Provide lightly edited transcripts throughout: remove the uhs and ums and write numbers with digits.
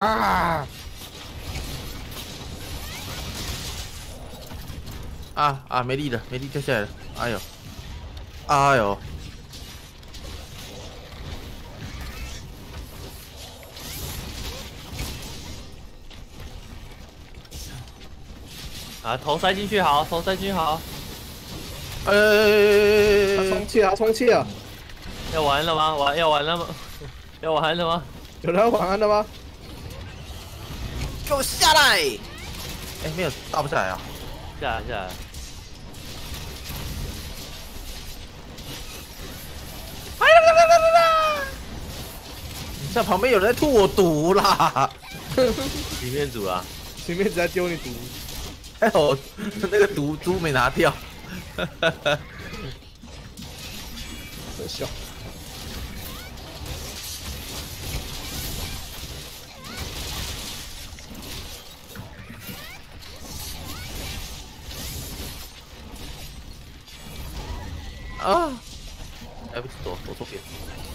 啊！没力了，没力掉下来了。哎呦，哎呦！ 啊，头塞进去好，头塞进去好。 他充气啊，充气啊！ 要完了吗？要完了吗？要完了吗？ 有人要晚安的吗？ 给我下来！哎，没有，打不下来啊！ 下来。 你像旁边有人在吐我毒啦！ 里面组啊， 前面只在丢你毒。 还有那个毒珠没拿掉。 真笑。 啊！哎，不是躲错边。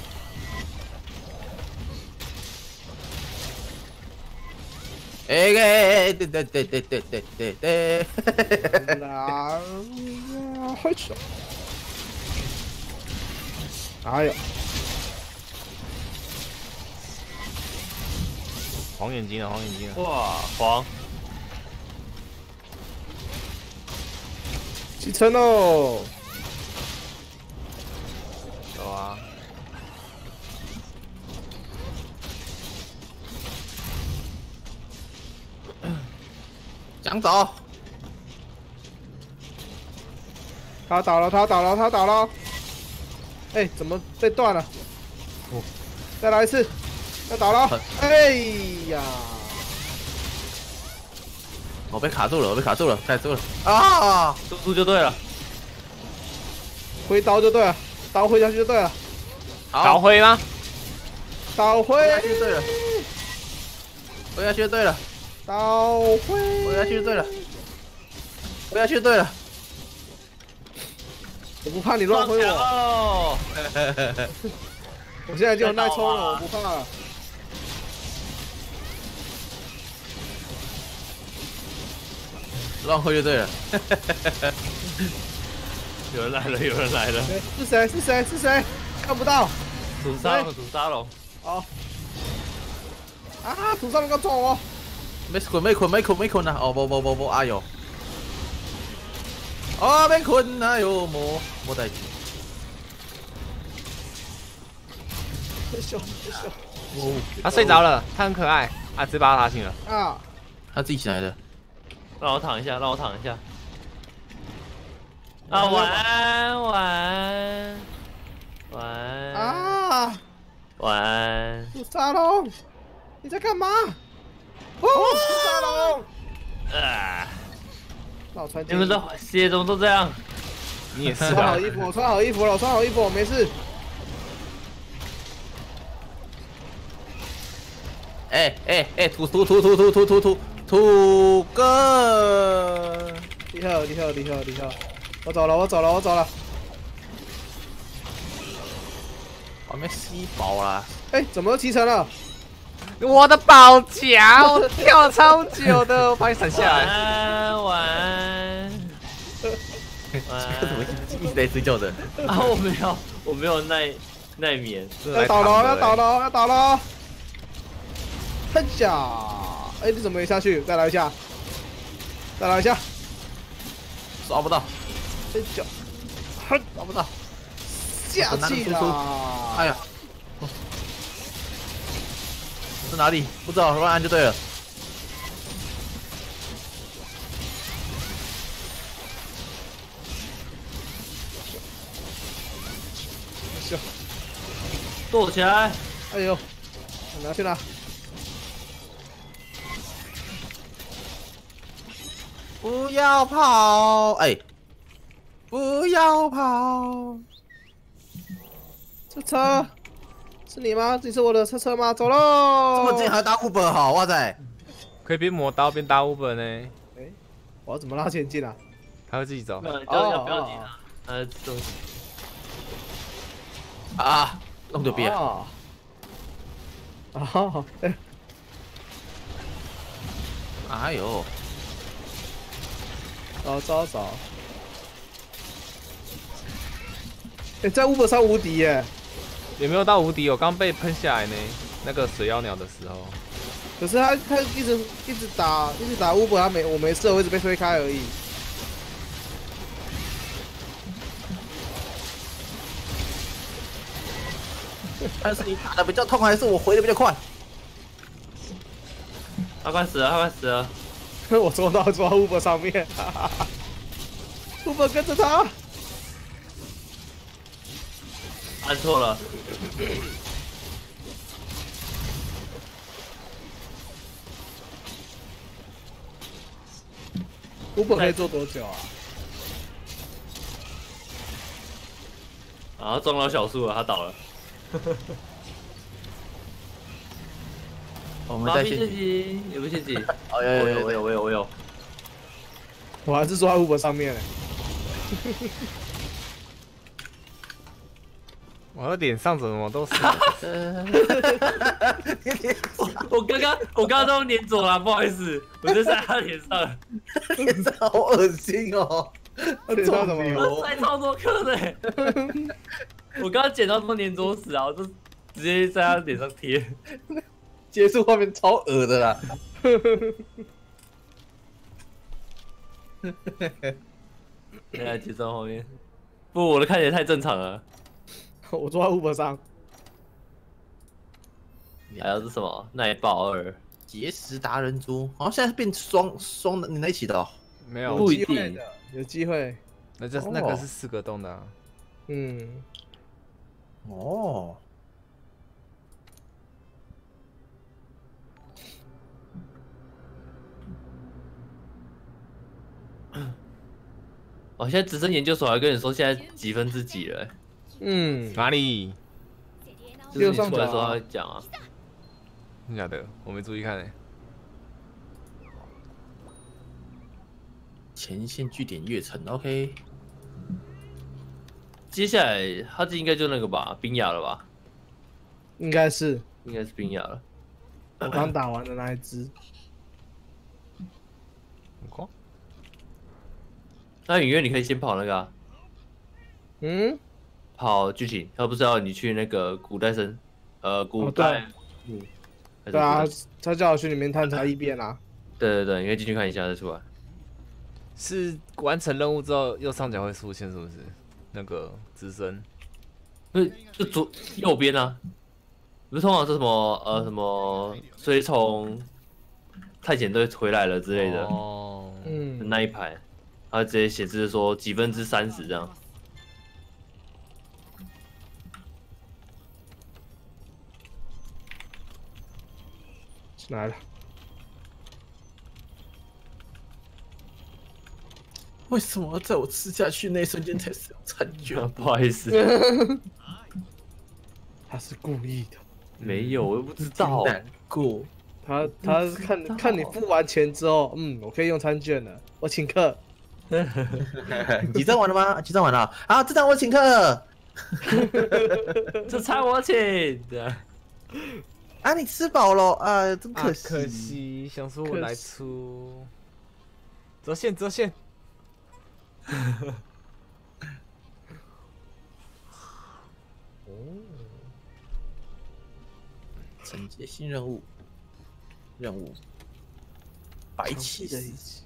哎，对。 啦，好笑。哎呦， 黄眼睛啊，黄眼睛啊！ 哇，黄， 启程喽！ 走啊！ 想走。 他倒了！哎，怎么被断了？再来一次，要倒了！哎呀， 我被卡住了，卡住了啊！ 输就对了。 挥刀就对了，刀挥下去就对了。 倒灰吗？ 倒挥下去就对了，挥下去就对了， 倒挥， 挥下去就对了，挥下去就对了。 我不怕你乱挥我， 哦， 我现在就有耐冲了，我不怕了。 乱挥就对了。 有人来了。 是谁？看不到。 土沙龙。 哦。啊！土沙龙要撞我。 没困啊！哦不，哎呦！哦，没困，哎呦，没带劲。 笑。 哦，他睡着了，他很可爱啊，直接把他打醒了。 啊！ 他自己起来的。 让我躺一下。啊，晚安。 啊！ 晚安。 土沙龙，你在干嘛？哦，土沙龙！ 啊！ 那我穿。 你们的血怎么都这样？ 你也是穿啊。 好衣服，我穿好衣服了，我没事。 哎，土哥！ 厉害！我走了。 我没吸饱啦。 哎，怎么骑乘了？ 我的宝夹，我跳了超久的，我把你闪下来。 晚安。 这个怎么一直在睡觉的？ 啊，我没有耐眠。 要倒了！嘿呀！哎，你怎么没下去？再来一下！ 刷不到。 嘿呀！ 刷不到。 下去了！ 哎呀！是哪里？不知道，乱按就对了。 笑！ 躲起来！ 哎呦，拿去哪？ 不要跑！哎，不要跑！ 车是你吗？这是我的车吗？走喽！ 这么近还打Uber好，哇塞！ 可以边磨刀边打Uber呢。 哎，我要怎么拉前进啊？ 他会自己走。 不要紧啊！ 啊，弄丢边。 哎， 哎呦， 找。在 Uber 上无敌耶！ 也没有到无敌，我刚被喷下来呢。那个水妖鸟的时候， 可是他一直打 Uber， 我没事，我一直被推开而已。 但是你打的比较痛，还是我回的比较快？ 他快死了，他快死了。 我抓到 Uber 上面，Uber 跟着他。 按错了。 Uber 可以做多久啊？ 然后撞到小树了，他倒了。 我们在陷阱，有没有陷阱？ 哦，有。 我还是抓 Uber 上面嘞。 我的脸上怎么都是？ 我刚刚都粘左了，不好意思，我就在他脸上。 脸上好恶心哦！ 他脸上怎么了？ 我塞超多颗的。我刚刚捡到都粘着死啊，我就直接在他脸上贴。 结束画面超恶的啦。 现在结束后面，不，我的看起来太正常了。 我抓 Uber 上。 还有是什么？奈保尔结石达人族，好像现在变双的，你在一起的哦？ 没有， 不一定， 有机会。 那个是4个洞的啊。 嗯。 哦。 哦，现在直升研究所还跟你说现在几分之几了？ 嗯， 哪里？ 就是你出来的时候他会讲啊。 真假的？我没注意看诶。 前线据点月城 ，OK。 接下来他这应该就那个吧，冰雅了吧？ 应该是冰雅了。 我刚打完的那一只。 那影院你可以先跑那个啊。 嗯。 跑剧情，他不是要你去那个古代古代。 对啊，他叫我去里面探查一遍啊。 对，你可以进去看一下再出来。 是完成任务之后右上角会出现是不是？那个直升？ 不是，就右边啊。不是通常是什么随从探险队回来了之类的。 哦。 那一排，他直接显示说几分之30这样。 来了。 为什么在我吃下去那一瞬间才使用残卷？ 不好意思。 他是故意的。 没有，我又不知道。 难过。 他看你付完钱之后，我可以用餐券了，我请客。 几张完了吗？几张完了？啊，这张我请客。 这餐我请。 啊，你吃饱了啊，真可惜。 可惜，想说我来出。折线。 哦。承接新任务。白气的一起。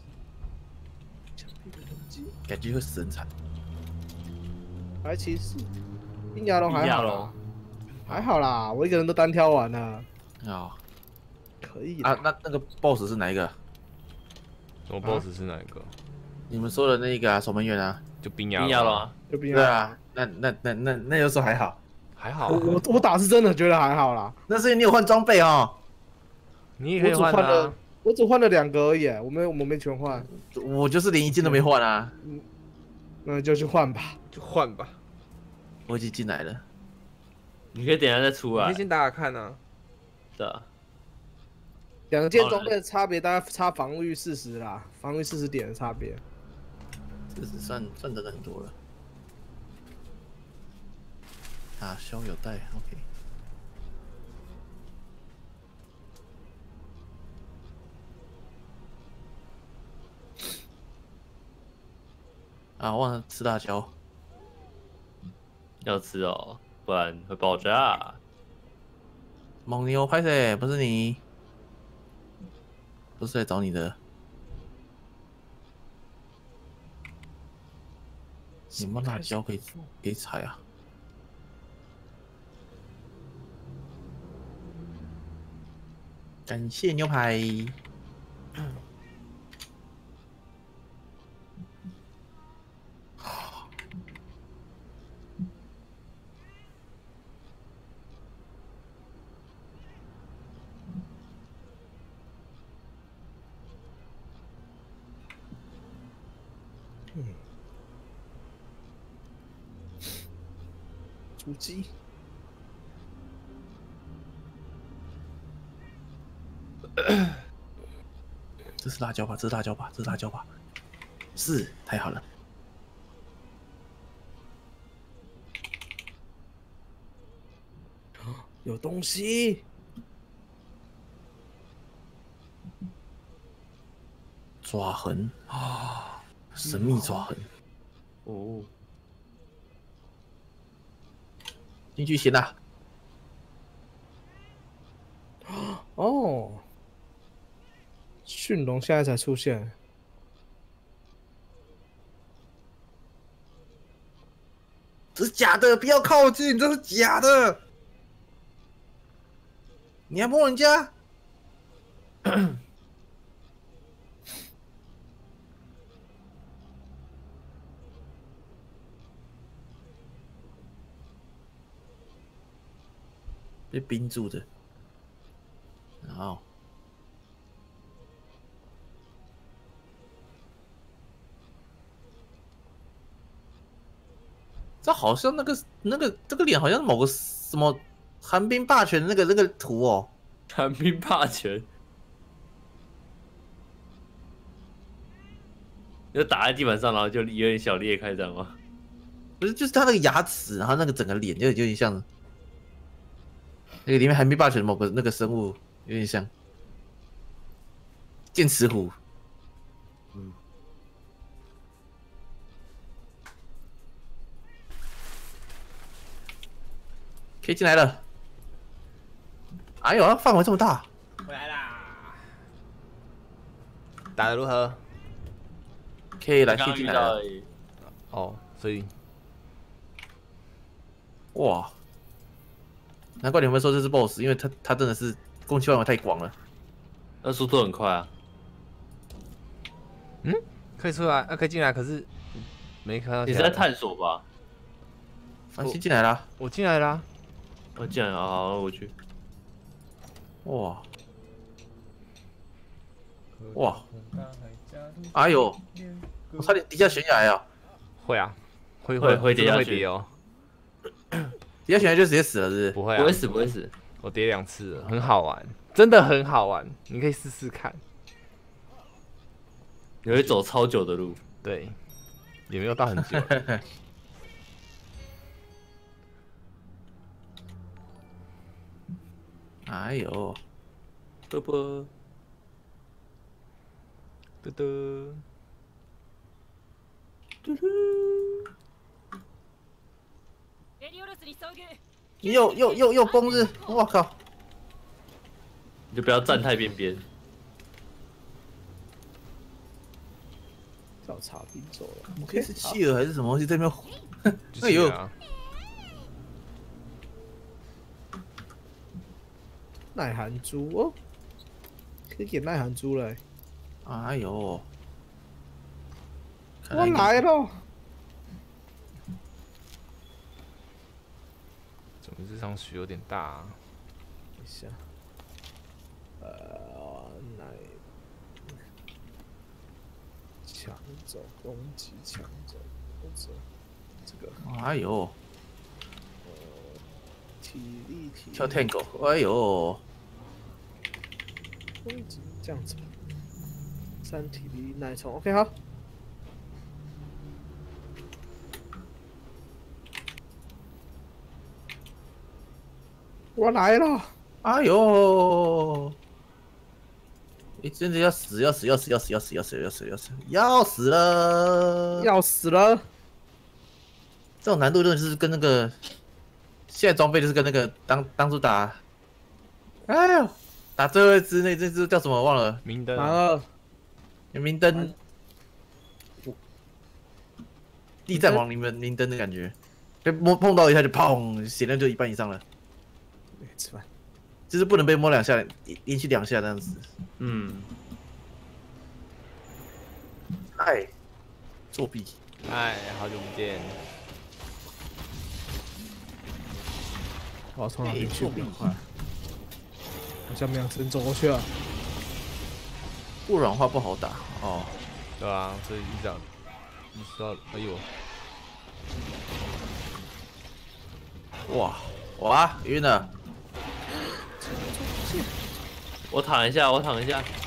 感觉会死很惨。 白骑士。冰牙龙还好啦。还好啦，我一个人都单挑完了。 啊。 可以啊，那个 BOSS 是哪一个？ 什么 BOSS 是哪一个？ 你们说的那个守门员啊？ 就冰牙龙啊。 对啊，那有时候还好。 还好。 我打是真的觉得还好啦。 那是因为你有换装备哦。 你也可以换啊。 我只换了2个而已，我没全换。 我就是连一件都没换啊。 那就去换吧。 我已经进来了。 你可以等一下再出来。 你可以先打打看啊。 对啊。 2件装备的差别大概差防御40啦，防御40点的差别。 40算真的很多了。啊，胸有带 ，OK。 啊，忘了吃辣椒。 要吃哦，不然会爆炸。 蒙牛拍谁？不是你，不是来找你的。有没有辣椒可以踩啊？感谢牛排。 出击！ 这是辣椒吧？这是辣椒吧？这是辣椒吧？是，太好了。 有东西！ 抓痕啊，神秘抓痕。 哦， 进去行啦。 哦，驯龙现在才出现。 这是假的，不要靠近，这是假的。你还摸人家？被冰住的，然后这好像这个脸好像是某个什么寒冰霸权的那个图哦。 寒冰霸权，就打在地板上，然后就有点小裂开，这样吗？ 不是，就是他那个牙齿，然后那个整个脸就有点像那个里面寒冰霸权的某个那个生物，有点像剑齿虎。 嗯， 可以进来了。哎呦，范围这么大！ 回来啦！打得如何？ 可以来，可刚以进来了。 刚遇到而已哦，所以哇，难怪你们说这是 BOSS， 因为他真的是攻击范围太广了。 那速度很快啊。 可以出来，可以进来，可是没看到。 你是在探索吧？ 繁星进来啦！ 我进来啦。 我进来了，好，我去。 哇哇！哎呦，我差点跌下悬崖啊！ 会啊，会跌下去会跌哦。 跌下悬崖就直接死了，是不是？ 不会啊， 不会死，不会死。 我跌2次了，很好玩，真的很好玩，你可以试试看。 你会走超久的路。 对，也没有到很久。 哎呦， 啵啵， 嘟嘟， 嘟嘟， 又崩日！我靠！ 你就不要站太边边。 找茶兵走了。 我可以是企鹅还是什么东西在那边？ 哎呦， 耐寒珠哦，可以给耐寒珠了。 哎呦， 我来了！ 怎么这张雪有点大啊？ 等一下，耐抢走攻击，抢走或者这个哎呦， 体力跳 Tango， 哎呦， 攻击这样子吧。3体力耐冲 ，OK 好。我来了！ 哎呦， 你真的要死了！ 要死了！ 这种难度真的是跟那个现在装备就是跟那个当初打，哎呦，打最后一只那只叫什么忘了？ 明灯完了， 明灯，地战王明灯的感觉，被碰到一下就砰，血量就一半以上了。 吃饭。 就是不能被摸2下，连续2下这样子。 嗯， 哎，作弊。 哎，好久不见。 我要从哪边去？ 作弊， 好像没有人走过去了。 不软化不好打哦。 对啊，所以你知道，哎呦， 哇，晕了。 我躺一下，